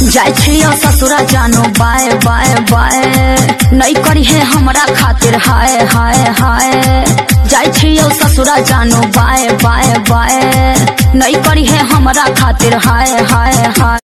जाय छियो ससुरा जानो बाय बाय बाय नहीं करी है हमरा खातिर हाय हाय हाय। जाय छियो ससुरा जानो बाय बाय बाय नहीं करी है हमरा खातिर हाय हाय हाय।